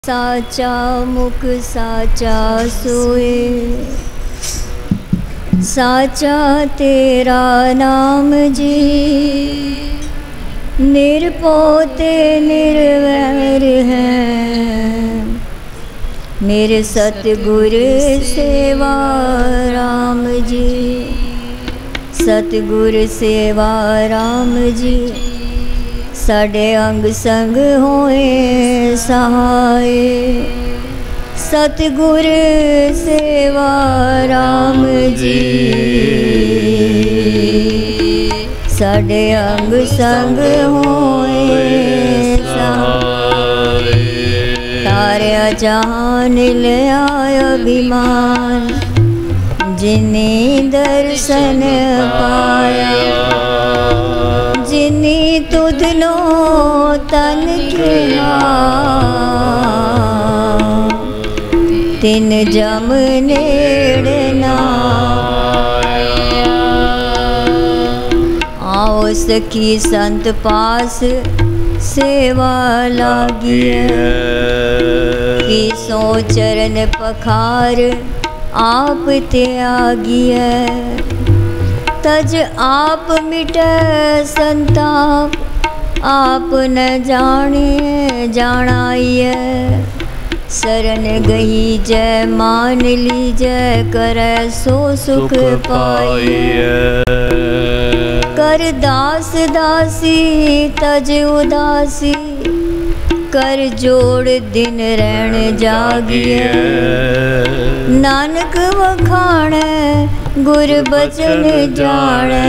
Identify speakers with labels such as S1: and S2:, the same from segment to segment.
S1: साचा मुख साचा सोए, साचा तेरा नाम जी। निरपोते निर्वैर है, मेरे सतगुर सेवा राम जी। सतगुर सेवा राम जी, साडे अंग संग होए सहाय। सतगुर सेवा राम जी, साडे अंग संग होए सहाय। तारया जहान लिया अभिमान, जिने दर्शन पाया। जिनी तुधनो तन किया, तिन जम नेड़े ना। आओ सखी संत पास सेवा लागी, की सो चरण पखार आप त्यागी। तज आप मिटे संताप, आप न जाने जानाइए। शरण गही जय मान लीजय, करे सो सुख पाइए। कर दास दासी तज उदासी, कर जोड़ दिन रहन जागिए। नानक वखाणे गुर बचन जाने,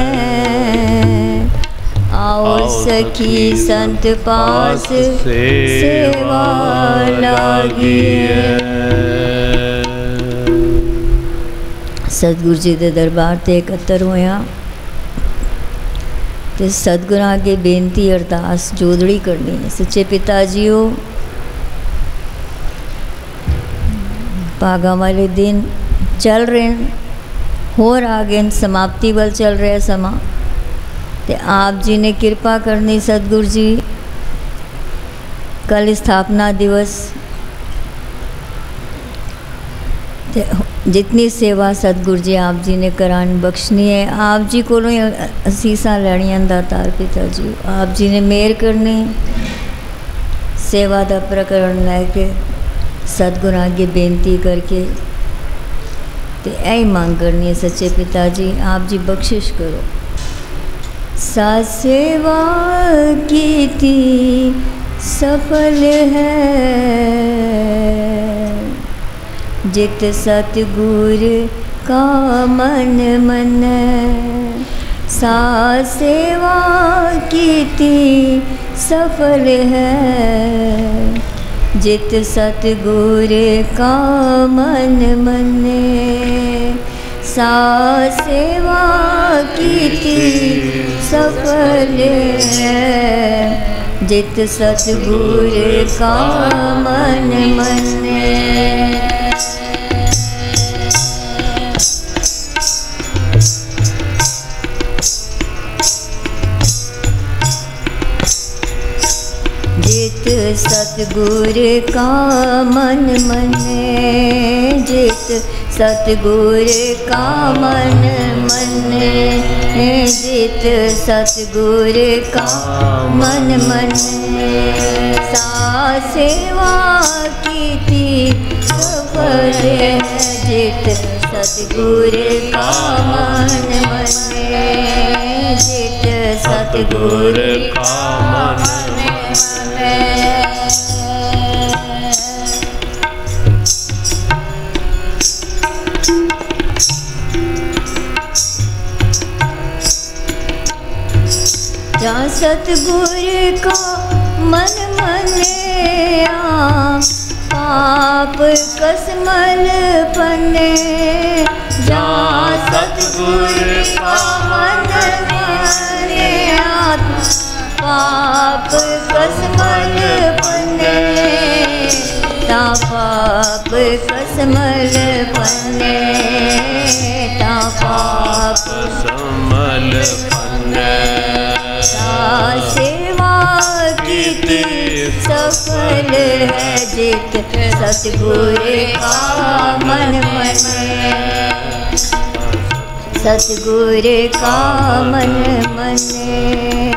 S1: आओ सखी संत पास सेवा लागी। सतगुरु जी दे दरबार ते एकत्र होया ते सतगुरां अगे बेनती अरदास जोदड़ी करनी है। सच्चे पिता जीओ, भागा वाले दिन चल रहे हैं, होर आगे समाप्ति वाल चल रहा है समा। ते आप जी ने कृपा करनी सतगुरु जी, कल स्थापना दिवस ते जितनी सेवा सतगुरु जी आप जी ने करानी बख्शनी है। आप जी को असीसा लैनियां दातार पिता जी, आप जी ने मेहर करनी। सेवा का प्रकरण लैके सतगुरां अगे बेनती करके ते ऐ मांग करनी है। सच्चे पिता जी आप जी बख्शिश करो। सा सेवा कीती सफल है, जित सतगुर का मन मनै। सा सेवा कीती सफल है, जित सतगुर का मन मने। सा सेवा कीती सफल है, जित सतगुर का मन मने। जित सतगुर का मन मने, जित सतगुर का मन मने। जित सतगुर का मन मने, सा सेवा कीती सफल है, जित सतगुर का मन मने। जित सतगुर का मन मने। जहाँ सतगुर का मन मने, पाप कसमल पने। जहाँ सतगुर का मन मने, पाप कसमल पने। ता पाप कसमल पने, ता पाप कसमल पने। सा सेवा कीती सफल है जित सतगुरु का मन मने, सतगुरु का मन मने।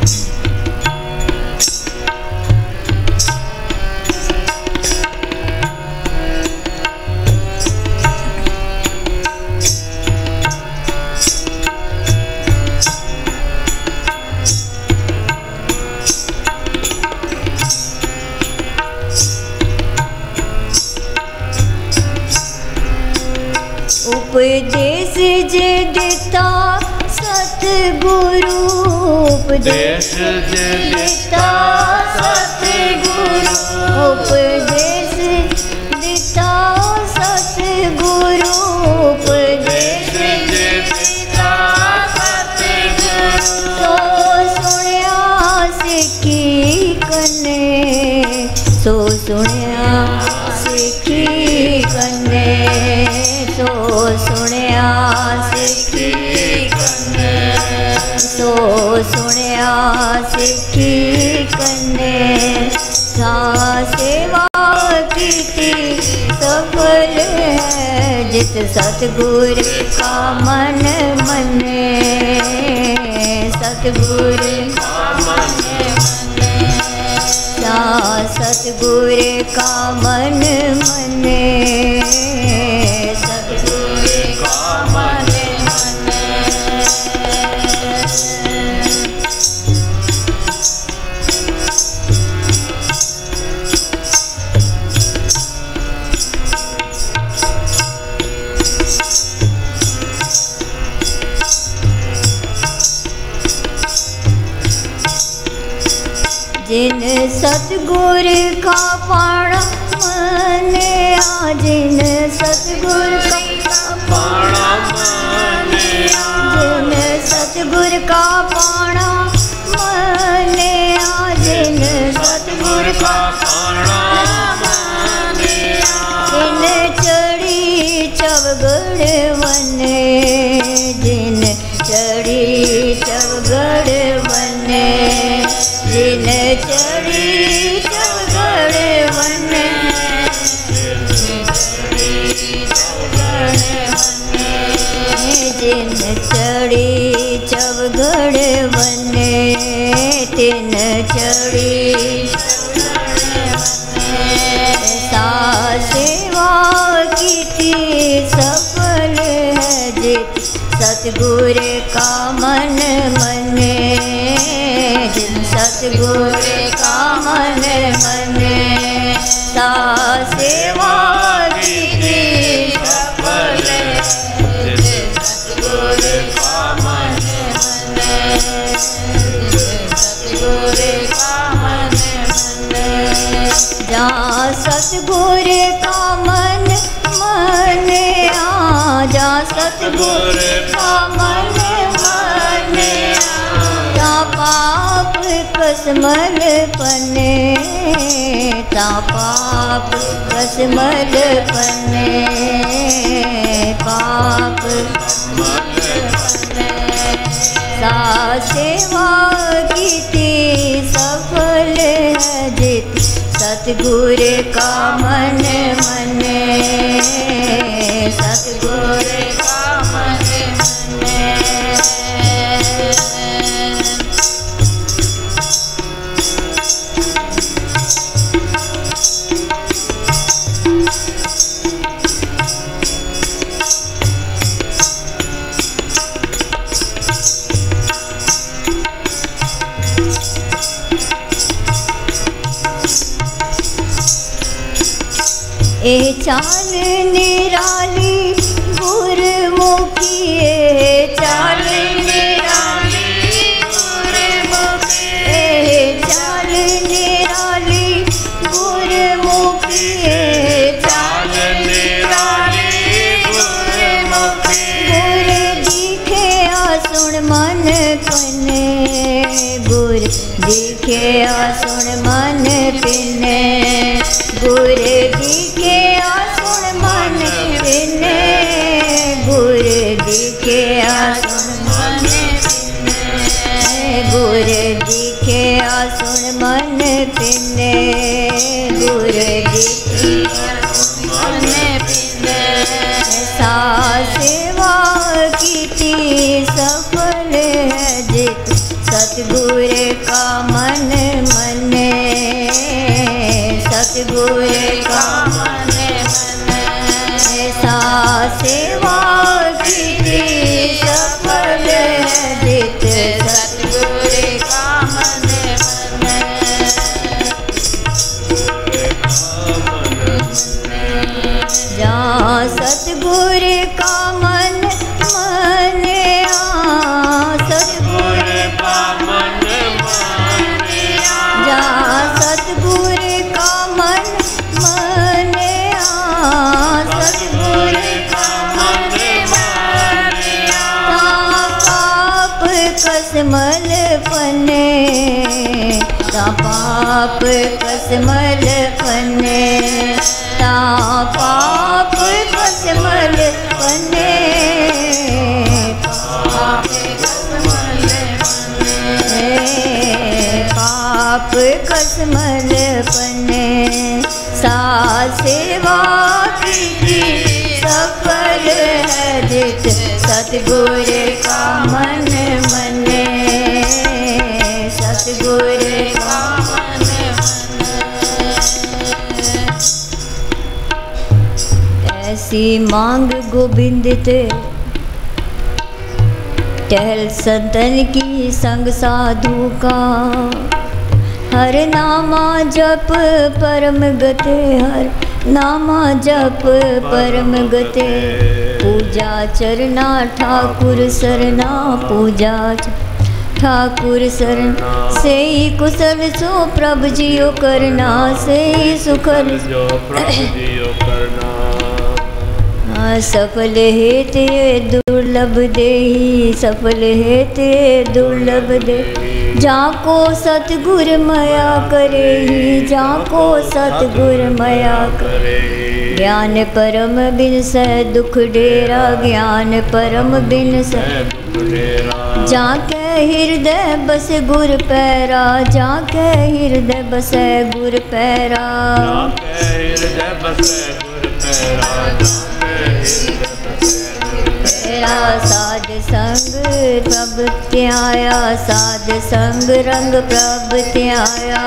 S1: उपदेश जे देता सतगुरु, उपदेश जे देता सतगुरु, उपदेश देता सतगुरु, उपदेश जे देता सतगुरु। तो सुनिया सिखी कने, सो सुनिया सिखी कने, सो सुनिया सिखी कने, सो सुनिया सिखी कने। सा सेवा कीती सफल है जित सतगुरु का मन मने, सतगुरु का मन मने, सा सतगुरु का मन मने, जिन सतगुरु का पाना मने, जिन सतगुरु का पाना मने, जिन सतगुरु का पाना मने, जिन सतगुरु का पाना मने। जिन चढ़ी चवगढ़ वने, जिन चढ़ी चवगढ़ वने, जिन चढ़ी चवगढ़ वने, जिन चढ़ी चवगढ़ वने, तिन चढ़ी सा सेवा कीती सफल है जित सतगुरु का मन मने, जिन सतगुरु का मन मने। सा सेवा कीती सफल है जित सतगुरु का मन मने, सतगुरु का मन मने। जहाँ सतगुरु का मन मने, जा सतगुरु का मन मने, ता पाप कसमल पने, ता पाप कसमल पने, पाप कसमल पने। सा सेवा कीती सफल है जित सतगुरु का मन मने, सतगुरु का मन मने। ए चाल निराली गुरमुखी, ए चाल निराली गुरमुखी, ए चाल निराली गुरमुखी, ए चाल निराली गुरमुखी। गुर दिखे सुन मन कने, गुर दिखे सुन मन पिने, गुर दिखे सुन मन पिने, गुर दिखे सुन मन पिने, गुर दिखे सुन मन पिने। सा सेवा कीती सफल है जित सतगुर का मन मने, सतगुर का मन मने। सा सेवा कीती सफल है जित सतगुर का मन मने। जहाँ सतगुर का मन मनिया, सतगुर का मन मनिया। जहाँ सतगुर का मन मनिया, सतगुर का मन मनिया। पाप कसमल पने, पाप कसमल पने, पाप कसमल पने, पाप कसमल पने, पाप कसमल पने। सा सेवा कीती सफल है जित सतगुर का मन मने, सतगुर का मन मने। ऐसी मांग गोबिंद ते टहल संतन की संग साधु का। हर नामा जप परम गते, हर नामा जप परम गते। पूजा चरना ठाकुर सरना, पूजा ठाकुर शरण से कुशल सो प्रभु जियो करना, से सुखल जो प्रभु जियो करना। सफल हेते दुर्लभ देहि, सफल हेते दुर्लभ दे। जाको सतगुर मया करे, जाको सतगुर मया करे। ज्ञान परम बिन सह दुख डेरा, ज्ञान परम बिन सह दुख डेरा। जाके हृदय बस गुर पैरा, जाके हृदय बस गुर पैरा। जाके हृदय बस गुर पैरा, साध संग प्रभ त्याया, साध संग रंग प्रभ त्याया।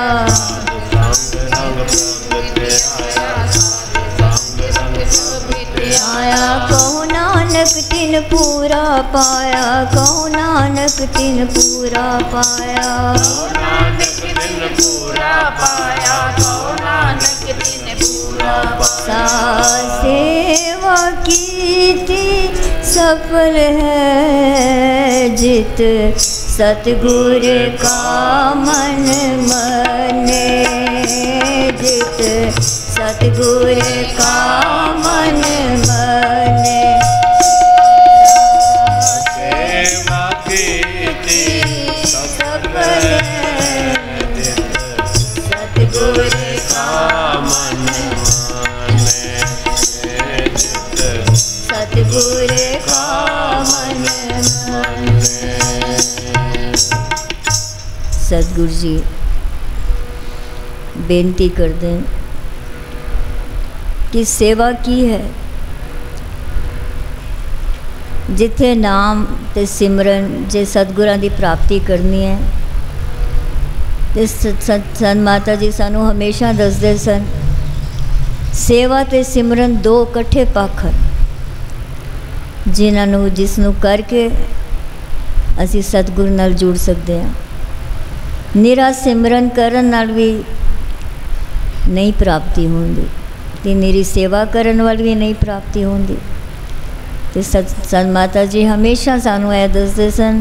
S1: कहो नानक तिन पूरा पाया, कहो नानक तिन पूरा पाया। नानक तिन पूरा पाया, कहो नानक तिन पूरा पाया। सेवा कीती सफल है जित सतगुर का मन मने, जित सतगुर का मन मने। सेवा कीती सफल है सतगुर का मन मने, सतगुर का मन मने। सतगुरु जी बेनती कर दें कि सेवा की है जिथे नाम ते सिमरन जे सतगुरां दी प्राप्ति करनी है। ते सन माता जी सानू हमेशा दसदे सन, सेवा ते सिमरन दो इकट्ठे पक्ष जिन्हों जिसनों करके असी सतगुरु नाल जुड़ सकते हैं। निरा सिमरन करन नाल भी नहीं प्राप्ति होंदी, ते निरी सेवा करन वाल भी नहीं प्राप्ति होंदी। ते सन माता जी हमेशा सानू यह दसदे सन,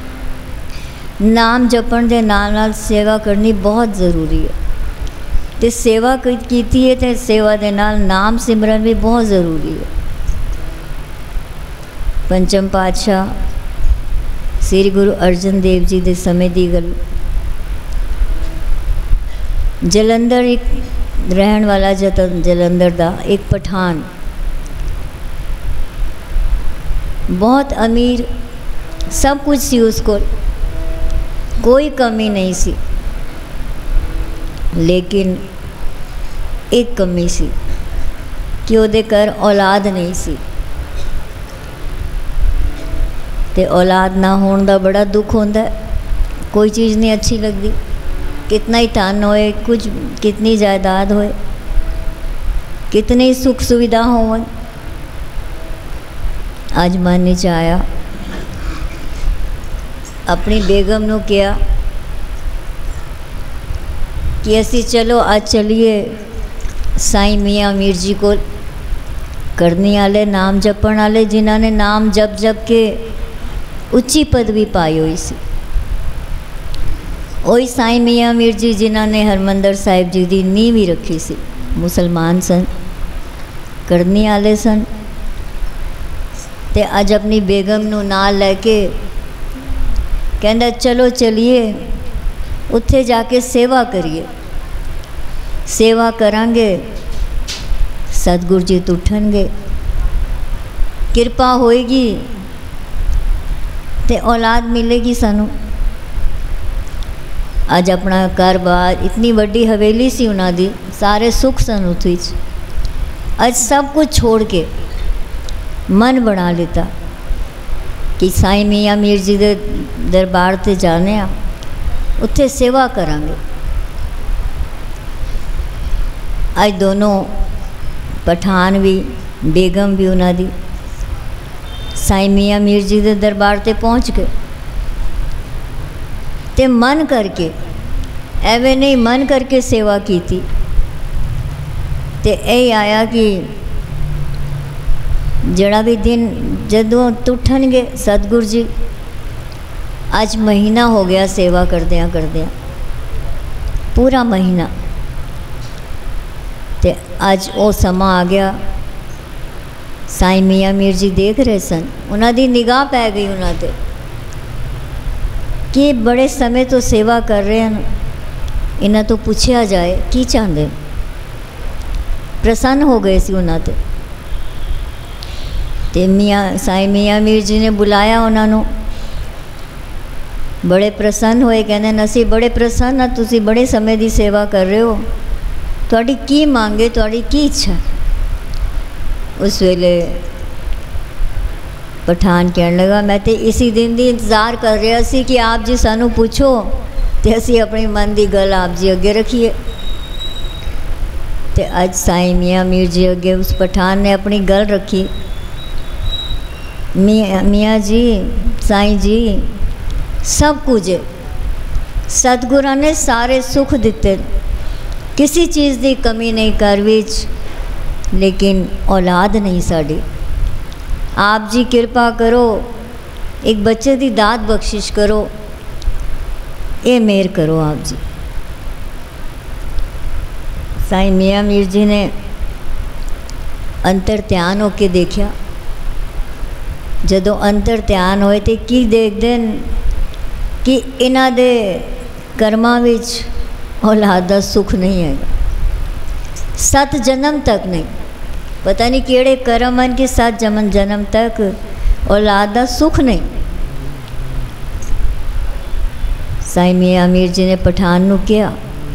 S1: नाम जपण दे नाल नाल सेवा करनी बहुत ज़रूरी है। ते सेवा कीती है ते सेवा दे नाल नाम सिमरन भी बहुत ज़रूरी है। पंचम पातशाह श्री गुरु अर्जन देव जी के समय की गल, जलंधर एक रहन वाला जलंधर का एक पठान, बहुत अमीर, सब कुछ सी उसको, कोई कमी नहीं सी, लेकिन एक कमी सी कि ਉਹਦੇ ਘਰ औलाद नहीं सी। ते औलाद ना होने का बड़ा दुख होता है। कोई चीज़ नहीं अच्छी लगती, कितना ही धन होए, कुछ कितनी जायदाद होए, कितनी सुख सुविधा हो, अज मन च आया अपनी बेगम नूं कहा कि असी चलो अज चलीए साईं मियाँ मीर जी को, करनी वाले नाम जपण वाले, जिन्हों ने नाम जप जप के उच्ची पदवी पाई हुई सी। वही साईं मियाँ मीर जी जिन्हों ने हरमंदर साहिब जी की नींव ही रखी सी। मुसलमान सन, करनी वाले सन, ते अज अपनी बेगम नूं नाल लैके कहंदा चलो चलिए उत्थे जाके सेवा करिए, सेवा करांगे सतगुरु जी उठणगे, किरपा होएगी ते औलाद मिलेगी सानू। अज अपना घर बार, इतनी वड्डी हवेली सी उन्हां दी, सारे सुख सन उत्थे। अज सब कुछ छोड़ के मन बना लेता कि साईं मियाँ मीर जी दे दरबार ते जाने आ, उत्थे सेवा करांगे। अज दोनों पठान भी, बेगम भी उन्हां दी साईं मियाँ मीर जी के दरबार ते पहुँच गए। ते मन करके, एवं नहीं मन करके सेवा की थी। ते यही आया कि जड़ा भी दिन जदों उठणगे सतगुरु जी, अज महीना हो गया सेवा करदियां करदियां, पूरा महीना। ते अज वो समा आ गया। साईं मियाँ मीर जी देख रहे सन, उन्हां दी निगाह पै गई उन्हां ते कि बड़े समय तो सेवा कर रहे हैं, इन्हां तो पूछया जाए की चाहते। प्रसन्न हो गए सी उन्हां ते मियाँ साईं मियाँ मीर जी ने बुलाया उन्होंने, बड़े प्रसन्न होए, कहने असी बड़े प्रसन्न हाँ, तुसी बड़े समय की सेवा कर रहे हो, तुहाडी की मांगे, तुहाडी की इच्छा। उस वेले पठान कहने लगा, मैं तो इसी दिन की इंतज़ार कर रहा सी कि आप जी सानू पूछो तो असी अपनी मन की गल आप जी अगे रखिए। तो अज साईं मियाँ मीर जी अगे उस पठान ने अपनी गल रखी। मियाँ जी, साईं जी, सब कुछ है, सतगुरां ने सारे सुख दिते, किसी चीज़ की कमी नहीं कर विच, लेकिन औलाद नहीं साड़ी। आप जी कृपा करो, एक बच्चे की दात बख्शिश करो, ये मेहर करो आप जी। साईं मियाँ मीर जी ने अंतर ध्यान होके देखा। जदों अंतर ध्यान होए तो की देखते कि इन्हां दे कर्मां विच औलाद का सुख नहीं है, 7 जन्म तक नहीं। पता नहीं केड़े कर्म हैं कि 7 जन्म तक औलाद का सुख नहीं। साईं मियाँ मीर जी ने पठान नूं कहा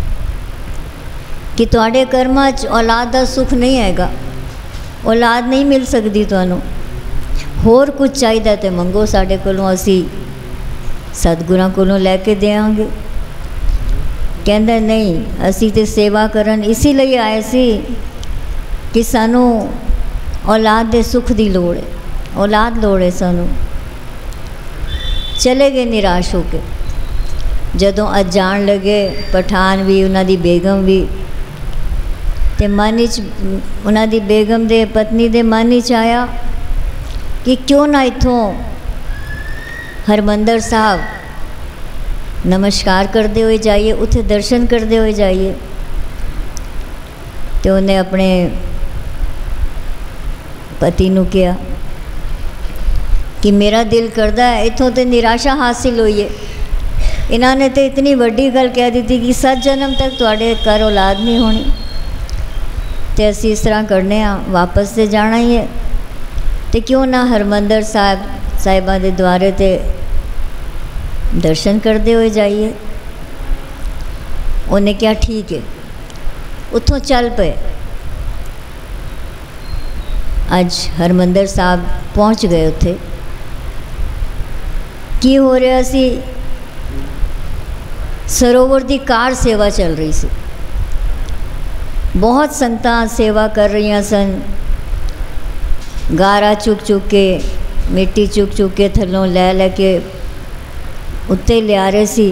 S1: कि तुहाडे कर्मां च औलाद का सुख नहीं हैगा, औलाद नहीं मिल सकती तुहानूं, होर कुछ चाहिए तो मंगो साडे कोलों, असी सतगुरां कोलों लैके देंगे। कहंदा नहीं, असी तो सेवा करन इसीलिए आए सी कि सानू औलाद दे सुख की लोड़ है, औलाद लोड़ है सानू। चले गए निराश होके। जदों अज जान लगे पठान भी, उन्हां दी बेगम भी, ते मन च उन्हां दी बेगम दे पत्नी दे मन च आया कि क्यों ना इत्थों हरमंदर साहब नमस्कार करते हुए जाइए, उत्थे दर्शन करते हुए जाइए। तो उन्हें अपने पति नूं कहा कि मेरा दिल करता है, इत्थों तो निराशा हासिल हुई है, इन्होंने तो इतनी वड्डी गल कह दी थी कि 7 जन्म तक तुहाडे घर औलाद नहीं होनी, तो असी इस तरह करने वापस से जाना ही है, तो क्यों ना हरमंदर साहिबा के द्वारे ते दर्शन करते हुए जाइए। उन्हें क्या ठीक है। उत्थों चल पे। अज हरमंदर साहब पहुँच गए। उत्थे की हो रहा सी, सरोवर की कार सेवा चल रही सी। बहुत संगतां सेवा कर रही सन। गारा चुक चुक के, मिट्टी चुक चुक के थलों लै लैके उत्ते लिया रहे सी।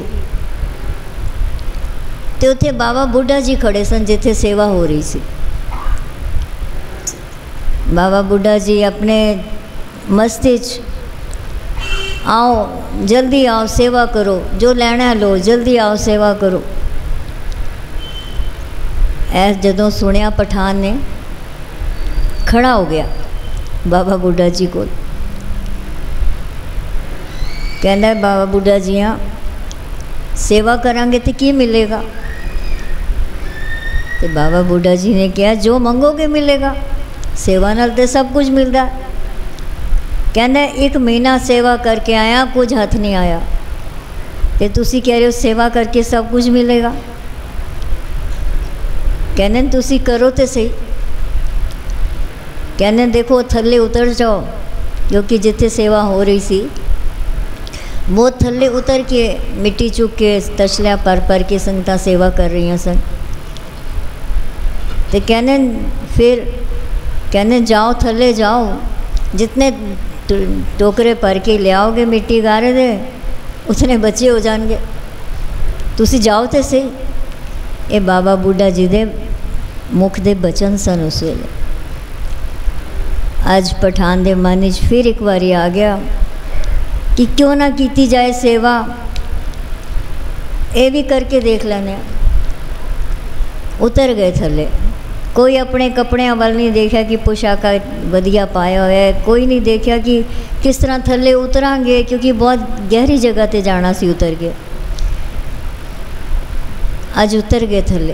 S1: तो उत्थे बाबा बुढ़ा जी खड़े सन जिथे सेवा हो रही सी। बाबा बुढ़ा जी अपने मस्ती च, आओ जल्दी आओ सेवा करो, जो लेना लो, जल्दी आओ सेवा करो। ऐस जदों सुनिया पठान ने खड़ा हो गया बाबा बुढ़ा जी को। कहना बाबा बुढ़ा जी हाँ सेवा करांगे तो की मिलेगा? तो बाबा बुढ़ा जी ने कहा जो मंगोगे मिलेगा, सेवा नाल तो सब कुछ मिलता है। कहना 1 महीना सेवा करके आया, कुछ हाथ नहीं आया, तो तुसी कह रहे हो सेवा करके सब कुछ मिलेगा। कहने तुसी करो तो सही। कहने देखो थल्ले उतर जाओ, क्योंकि जिथे सेवा हो रही सी वो थल्ले उतर के मिट्टी चुक के तछलियाँ पर के संगतां सेवा कर रही सन। तो कहने फिर कहने जाओ थल्ले जाओ, जितने टोकरे भर के ले आओगे मिट्टी गारे दे उतने बच्चे हो जाएंगे, तुसी जाओ तो सही। ये बाबा बुढ़ा जी दे मुख दे बचन सन उस वेले। अज पठान दे मन विच फिर एक बारी आ गया कि क्यों ना कीती जाए सेवा, ये भी करके देख लेने। उतर गए थले। कोई अपने कपड़े वाल नहीं देखा कि पोशाका वधिया पाया हुआ है, कोई नहीं देखा कि किस तरह थले उतरांगे, क्योंकि बहुत गहरी जगह ते जाना सी। उतर गए। अज उतर गए थले।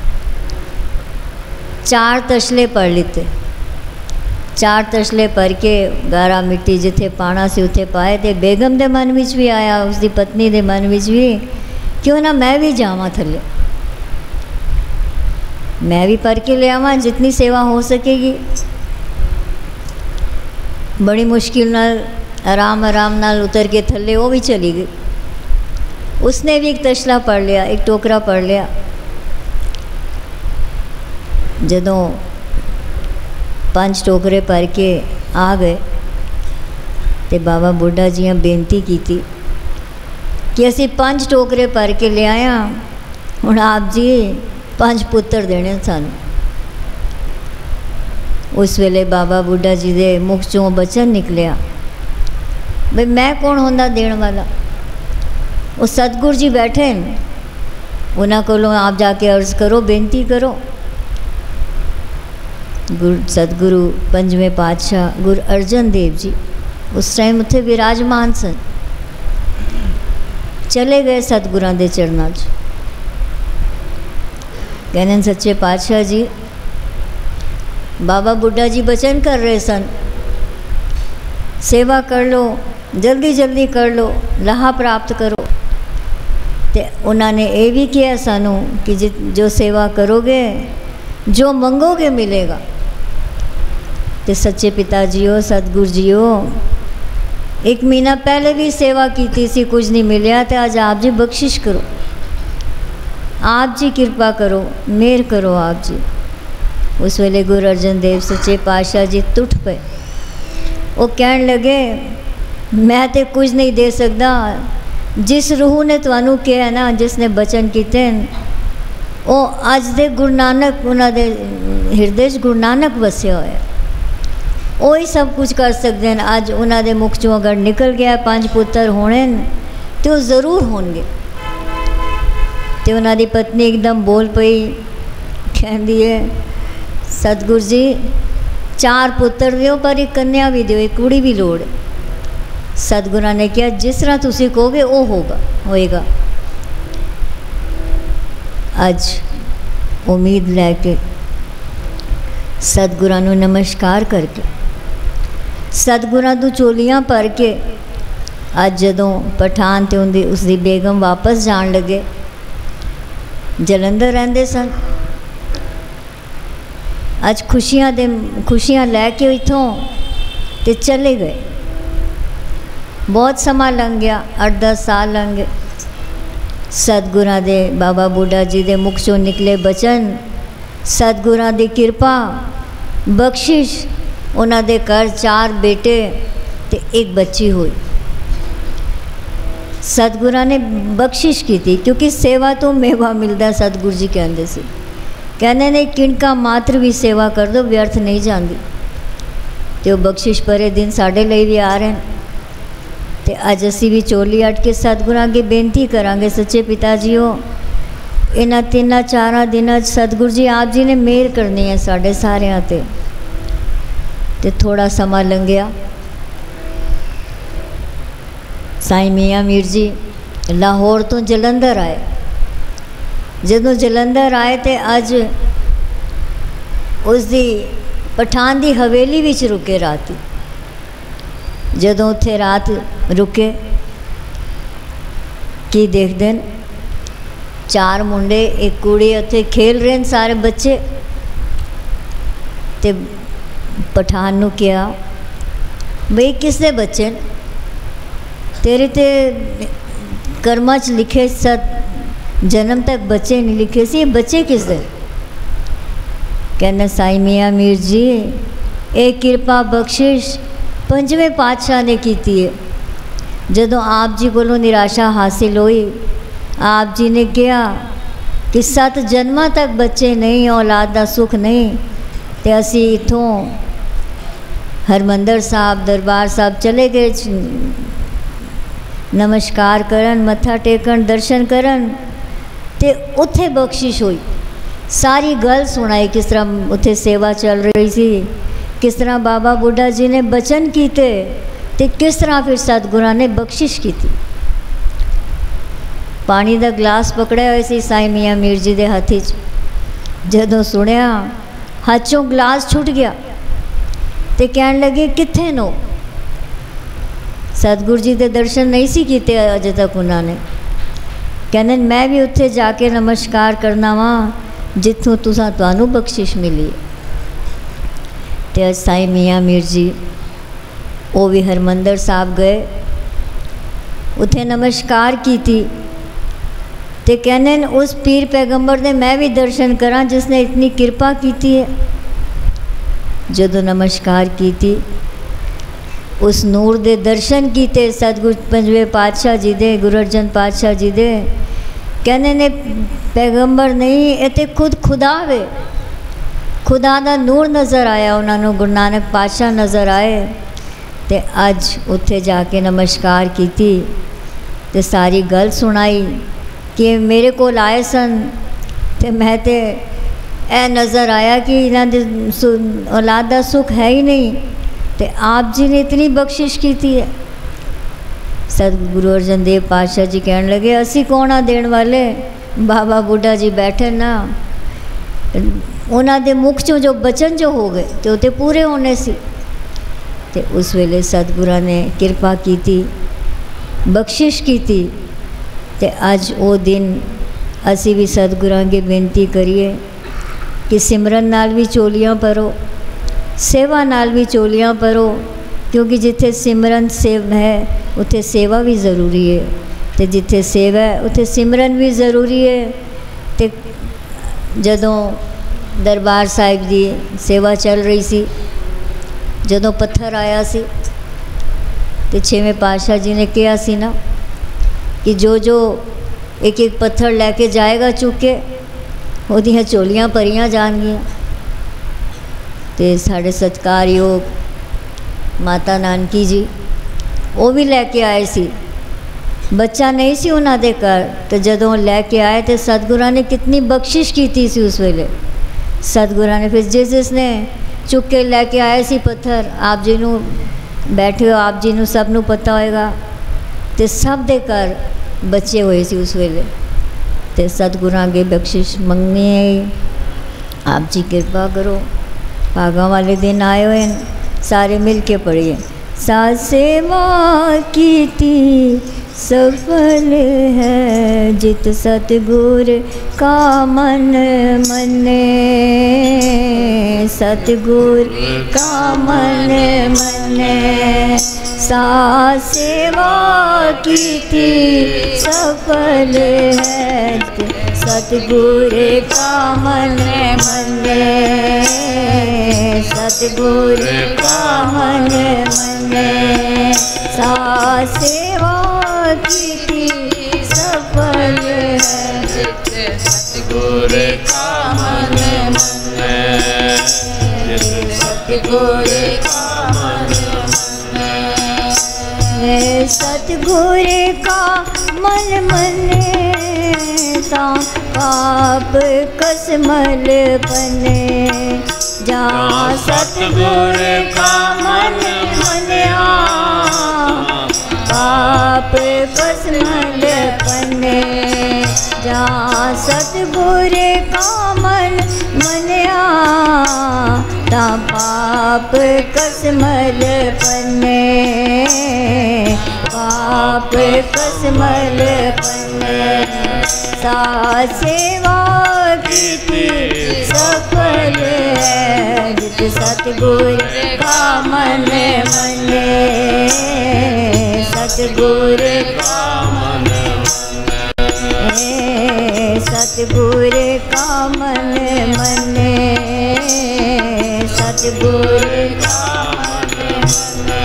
S1: 4 तसले पढ़ लेते। 4 तसले भर के गारा मिट्टी जिथे पाना सी उथे पाए। तो बेगम दे मन विच भी आया, उसकी पत्नी दे मन विच भी, क्यों ना मैं भी जावां थले, मैं भी भर के ले आवां, जितनी सेवा हो सकेगी। बड़ी मुश्किल नाल आराम आराम नाल उतर के थले वो भी चली गई। उसने भी एक तसला पढ़ लिया, एक टोकरा पढ़ लिया। जदों 5 टोकरे भर के आ गए तो बाबा बुढ़ा जी ने बेनती की थी कि असी 5 टोकरे भर के ले आया, हुण आप जी 5 पुत्र देने सन। उस वेले बाबा बुढ़ा जी दे मुख चों बचन निकलिया, भाई मैं कौन होंदा देण वाला। वो सतगुरु जी बैठे हैं, उन्होंने कोलों आप जाके अर्ज करो, बेनती करो। सतगुरु 5वें पातशाह गुरु अर्जन देव जी उस टाइम उत्थे विराजमान सन। चले गए सतगुरां दे चरनां च। कहने सच्चे पातशाह जी, बाबा बुढ़ा जी बचन कर रहे सन, सेवा कर लो, जल्दी जल्दी कर लो, लाहा प्राप्त करो। तो उन्होंने ये भी किया सानू कि जो सेवा करोगे, जो मंगोगे मिलेगा। तो सच्चे पिता जीओ, सतगुरु जीओ, 1 महीना पहले भी सेवा की सी, कुछ नहीं मिलया। तो आज आप जी बख्शिश करो, आप जी कृपा करो, मेहर करो आप जी। उस वेले गुरु अर्जन देव सच्चे पातशाह जी टुट पे। वो कहन लगे मैं तो कुछ नहीं दे सकता, जिस रूह ने तुहानू कहा ना, जिसने बचन किए, वो अज दे गुरु नानक, उन्होंने हृदय गुरु नानक वसया होया, वो ही सब कुछ कर सकते हैं। अज उन्होंने मुख चों अगर निकल गया 5 पुत्र होने तो जरूर होंगे। तो उन्होंने पत्नी एकदम बोल पई, कहती है सतगुरु जी 4 पुत्र दियो, पर एक कन्या भी दियो, एक कुड़ी भी लोड़। सतगुरां ने कहा जिस तरह तुसी कहोगे वो होएगा। अज उम्मीद लैके सतगुरां नूं नमस्कार करके, सतगुरां तों चोलियां भर के, अज जदों पठान ते उनदी उसदी बेगम वापस जान लगे, जलंधर रहंदे सन। अज खुशियां लैके इत्थों ते चले गए। बहुत समा लंघ गया, 8-10 साल लंघ गए। सतगुरां दे बाबा बुढ़ा जी दे मुख चों निकले बचन, सतगुरां दी कृपा बख्शिश, उन्हां दे घर 4 बेटे ते 1 बच्ची हुई। सतगुरां ने बख्शिश की थी, क्योंकि सेवा तो मेवा मिलता। सतगुरु जी कहते सी, कहने ने किणका मात्र भी सेवा कर दो, व्यर्थ नहीं जाती। तो बख्शिश भरे दिन साढ़े लिए भी आ रहे हैं। तो अज असी भी चोली अट के सतगुरां अगे बेनती करांगे, सच्चे पिता जीओ इन्हां 3-4 दिनों सतगुरु जी आप जी ने मेहर करनी है साढ़े सारियां ते। ते थोड़ा समा लंघिया, साईं मियाँ मीर जी लाहौर तो जलंधर आए। जदों जलंधर आए तो अज उसकी पठान की हवेली विच रुके रात। जदों उत्थे रात रुके की देखते हैं, 4 मुंडे 1 कुड़ी उत्थे खेल रहे हैं, सारे बच्चे। ते पठान नूं कहा, बई किसदे बच्चे ने? तेरे ते कर्मा च लिखे जन्म तक बच्चे नहीं लिखे सी, बच्चे किसदे? कहना साईं मियाँ मीर जी एक कृपा बख्शिश 5वें पातशाह ने की है। जदों आप जी कोलों निराशा हासिल हुई, आप जी ने कहा कि 7 जन्मां तक बच्चे नहीं, औलाद का सुख नहीं, तो असी इत्थों हरमंदर साहब दरबार साहब चले गए, नमस्कार करन, मत्था टेकन, दर्शन करन। ते उत्थे बख्शिश हुई, सारी गल सुनाई, किस तरह उत्थे सेवा चल रही सी, किस तरह बाबा बुढ़ा जी ने बचन कीते, ते किस तरह फिर सतगुरां ने बख्शिश की थी। पानी का गिलास पकड़िया हुआ सी साईं मियाँ मीर जी के हथ च। जदों सुनिया हाथ चों गिलास छुट गया, तो कहन लगे कित्थे नो? सतगुरु जी के दर्शन नहीं सी कीते अजे तक उन्होंने। कहने मैं भी उत्थे जाके नमस्कार करना वा जिथों तुहानू बख्शिश मिली। तो साईं मियाँ मीर जी वो भी हरमंदर साहब गए, उत्थे नमस्कार की थी। तो कहने उस पीर पैगंबर ने मैं भी दर्शन करा जिसने इतनी कृपा की है। जदों नमस्कार की थी, उस नूर दे दर्शन किए सतगुरु 5वें पातशाह जी दे, गुरु अर्जन पातशाह जी दे। कहने ने पैगंबर नहीं, ये तो खुद खुदा वे, खुदा का नूर नज़र आया उन्होंने, गुरु नानक पातशाह नज़र आए। तो अज उत्थे जाके नमस्कार की, तो सारी गल सुनाई कि मेरे को आए सन, तो मैं तो यह नज़र आया कि इन्हां दे औलाद का सुख है ही नहीं, तो आप जी ने इतनी बख्शिश की है। सतगुरु अर्जन देव पातशाह जी कहन लगे असी कौन आ देण वाले, बाबा बुढ़ा जी बैठे ना, उन्होंने मुख चों जो बचन जो हो गए तो ते पूरे होने सी। तो उस वेले सतगुरां ने कृपा की थी, बख्शिश की थी। तो अज वो दिन असी भी सतगुरां अगे बेनती करिए कि सिमरन नाल भी चोलियां भरो, सेवा नाल भी चोलियां भरो, क्योंकि जिथे सिमरन सेव है उत्थे सेवा भी ज़रूरी है, तो जिथे सेवा है उत्थे सिमरन भी ज़रूरी है। तो जदों दरबार साहिब की सेवा चल रही सी, जदों पत्थर आया सी, तो 6वें पातशाह जी ने कहा सी ना कि जो जो एक एक पत्थर लैके जाएगा चुक के, उहदियां झोलियां भरियां जाणगियां। तो साढ़े सत्कारयोग माता नानकी जी वो भी लैके आए सी, बच्चा नहीं सी उन्हां दे घर। तो जदों लैके आए तो सतगुरां ने कितनी बख्शिश की थी सी उस वेले। सतगुरां ने फिर जिसने चुक के लैके आए सी पत्थर, आप जी नूं बैठे हो, आप जी नूं सब नूं पता होएगा, तो सब दे घर बच्चे हुए सी उस वेले। तो सतगुरां अगे बख्शिश मंगनी है, आप जी कृपा करो। भागा वाले दिन आए हुए सारे मिल के पढ़िए। साथ सेवा की थी सफल है, जित सतगुर का मन मने, सतगुर का मन मने। साथ सेवा की थी सफल है, सतगुर का मन मने, सतगुर का मन मने। साथ सेवा की थी सफल है,
S2: सतगुर का मन मने, सतगुर का मन मने।
S1: सतगुर का मन मने, पाप कसमल बने। जहाँ सतगुर का मन मनिया, पाप कसमल बने। जहाँ सतगुर का मन मनिया, ता पाप कसमल बने, पाप कसमल बने। साथ सेवा की थी सफल है, जित सतगुर का मन मने, सतगुर का मन मने, सतगुर का मन मने, सतगुर का मन मने।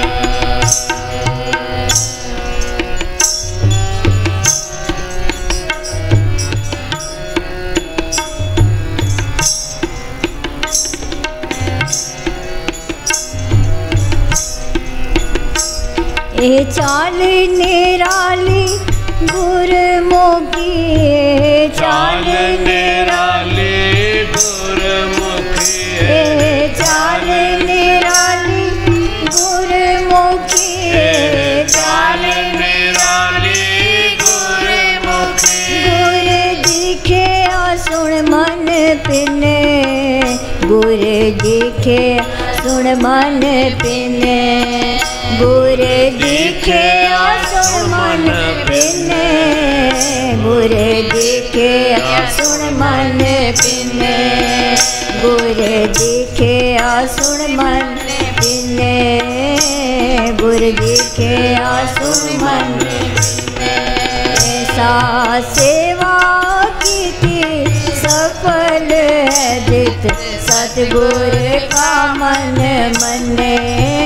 S1: ए चाल निराली गुरमुखी,
S2: चाल निराली गुरमुखी,
S1: चाल निराली गुरमुखी,
S2: चाल निराली गुरमुखी।
S1: गुर दिखे सुन मन पिने, गुर दिखे सुन मन पिने। गुर दिखे सुन मन पिने, गुर दिखे सुन मन पिने। गुर दिखे सुन मन पिने, गुर दिखे सुन मन पिने। सा सेवा की थी सफल है, जित सतगुर का मन मने,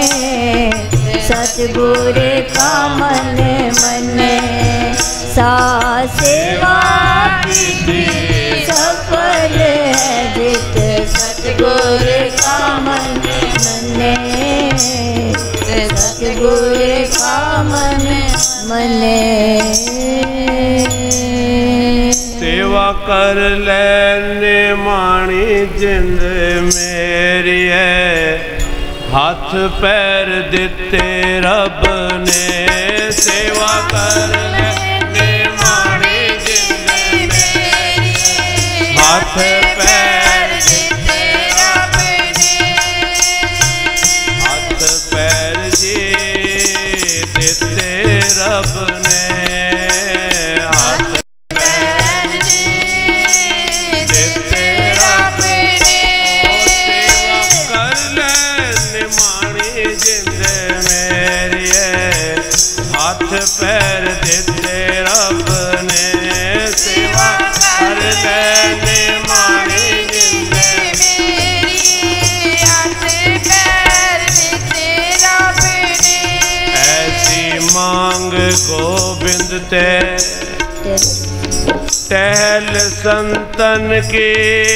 S1: सतगुर का मन मने। सा सेवा की थी सफल है, जित सतगुर का मन मने, सतगुर का मन मने।
S2: सेवा कर लेने माणी जिंद मेरी है, हाथ पैर दिते रब ने। सेवा कर लेने माणी जिंद मेरी है, हाथ पैर दिते रब ने। हाथ पैर जी दिते रब ने, पैर देते रब ने। सेवा कर लेने मानी जिंद मेरी, हाथ पैर देते रब ने। ऐसी मांग गोविंद ते टहल संतन की,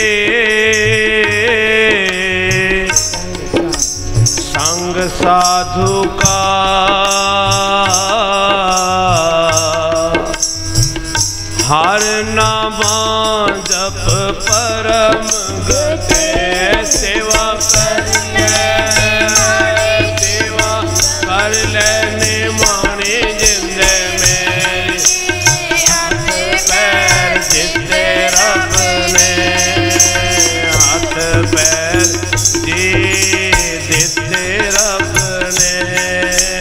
S2: संग साधु का हर नामा जप परम गते। सेवा कर लेने मानी जिंद मेरी, हाथ पैर दिते रब ने। हाथ पैर जी दिते रब ने।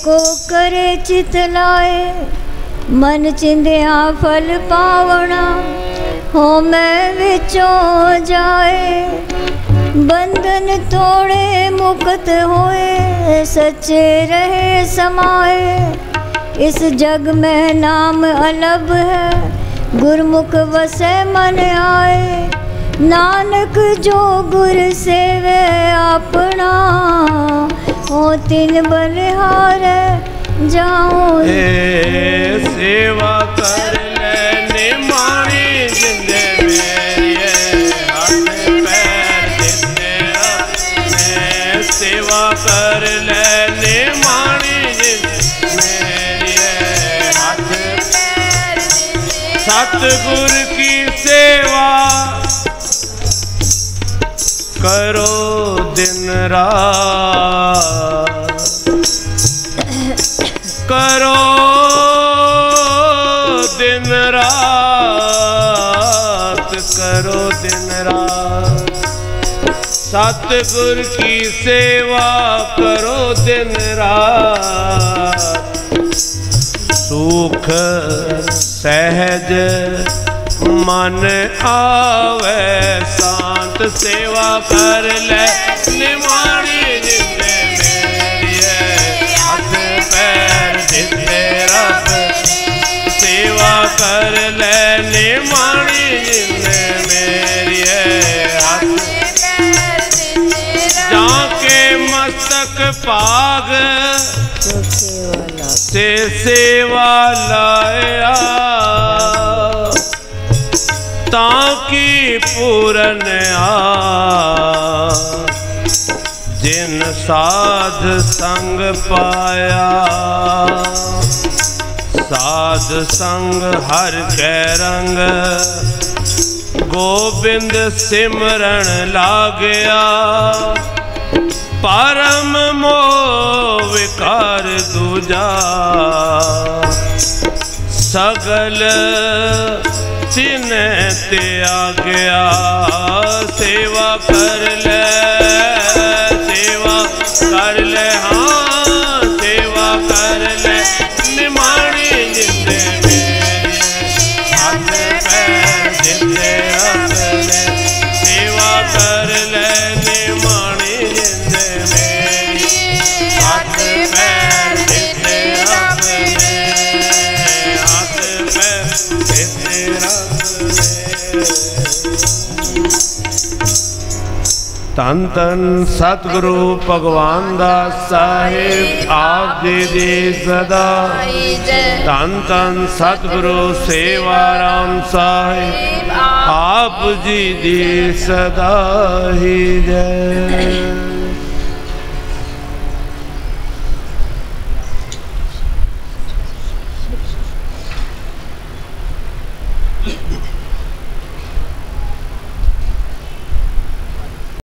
S1: को करे चित लाए, मन चिंध्या फल पावना हो मैं विचों जाए। बंधन तोड़े मुक्त होए, सच्चे रहे समाए। इस जग में नाम अलग है, गुरमुख वसे मन आए। नानक जो गुर सेवे अपना, हो तिन बलिहार जाऊं।
S2: सेवा कर ले निमाणी जिंदे मेरी, हाथ पैर जिंदे अपने। सेवा कर ले निमाणी जिंदे मेरी, हाथ पैर जिंदे। सतगुर की सेवा करो दिन रात, करो दिन रात, करो दिन रात। सतगुर की सेवा करो दिन रात। सुख सहज मन आवे शांत, सेवा कर ले निमाणी जिंदे मेरी, हाथ पैर जिंदे रब। सेवा कर ले निमाणी जिंदे मेरी, हाथ पैर जिंदे रब। जाके मस्तक पाग से सेवा लाया, ताकि पूरन आ जिन साध संग पाया। साध संग हर कै रंग, गोबिंद सिमरन लागया। परम मोह विकार दूजा, सगल तिन्ह ते आ गया। सेवा कर ले, सेवा कर ले, हाँ सेवा कर ले निमाणी जिंदे मेरी, हाथ पैर जिंदे अपने। सेवा कर ले निमाणी जिंदे मेरी, हाथ पैर जिंदे अपने। हाथ पैर जिंदे धन धन सतगुरु भगवान दास साहिब आप जी दी सदा। धन धन सतगुरु सेवा राम साहिब आप जी दी सदा ही जय।